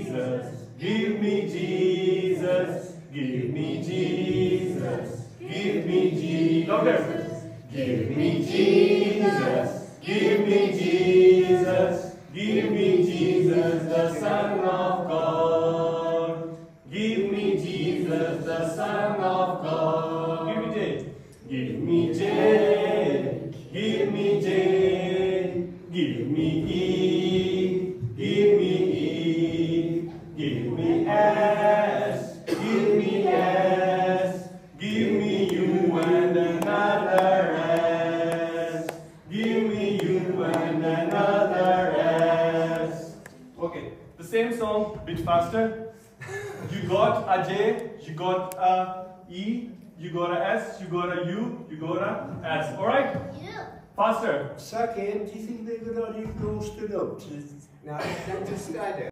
Jesus, give me Jesus, give me Jesus, give me Jesus. Louder. Give me Jesus, give me Jesus, give me Jesus, the Son of God. Give me Jesus, the Son of God. Give me J. Give me J. Give me J. Give me E. Give me E. Give me S. Give me S. Give me U and another S. Give me U and another S. Okay, the same song, bit faster. You got a J, you got a E, you got a S, you got a U, you got a S. Alright? Yeah. Faster. Second, do you think they're going to do those two notes? No, just